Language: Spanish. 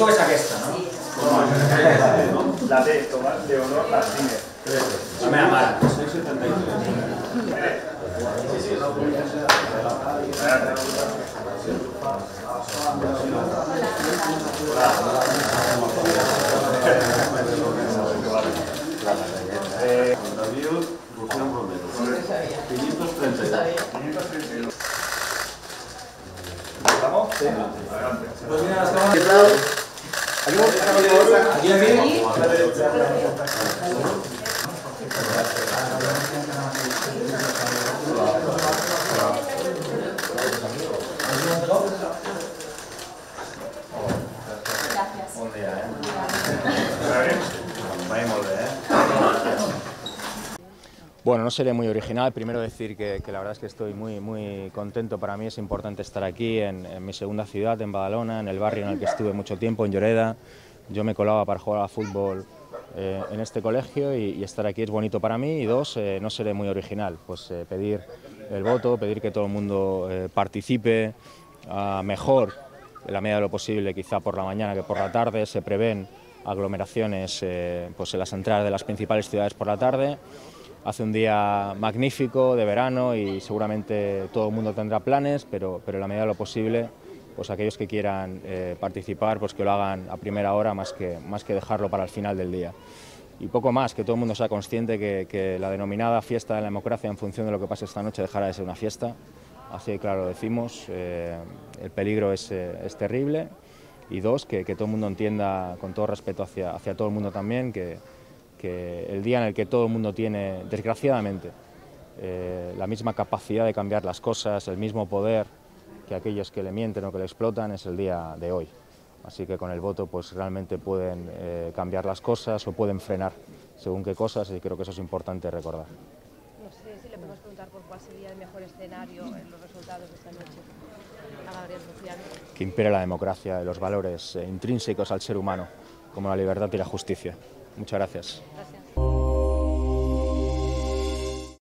és aquesta, no? La D, Tomás Leonor Martínez. La meva mare. David Rocío Romero. 532. ¿Estamos? Sí. Adelante. Pues mira, las cámaras. Aquí. Bon dia, Bueno, no seré muy original. Primero decir que la verdad es que estoy muy contento. Para mí es importante estar aquí en mi segunda ciudad, en Badalona, en el barrio en el que estuve mucho tiempo, en Lloreda. Yo me colaba para jugar a fútbol en este colegio y estar aquí es bonito para mí. Y dos, no seré muy original, pues pedir el voto, pedir que todo el mundo participe mejor, en la medida de lo posible, quizá por la mañana que por la tarde. Se prevén aglomeraciones pues en las entradas de las principales ciudades por la tarde. Hace un día magnífico de verano y seguramente todo el mundo tendrá planes, pero en la medida de lo posible, pues aquellos que quieran participar, pues que lo hagan a primera hora más que dejarlo para el final del día. Y poco más, que todo el mundo sea consciente que la denominada fiesta de la democracia, en función de lo que pase esta noche, dejará de ser una fiesta. Así que claro, lo decimos, el peligro es terrible. Y dos, que todo el mundo entienda, con todo respeto hacia todo el mundo también, que el día en el que todo el mundo tiene, desgraciadamente, la misma capacidad de cambiar las cosas, el mismo poder que aquellos que le mienten o que le explotan, es el día de hoy. Así que con el voto pues realmente pueden cambiar las cosas o pueden frenar según qué cosas, y creo que eso es importante recordar. No sé si le podemos preguntar por cuál sería el mejor escenario en los resultados de esta noche a Gabriel Rufián. Que impere la democracia y los valores intrínsecos al ser humano, como la libertad y la justicia. Muchas gracias. Gracias.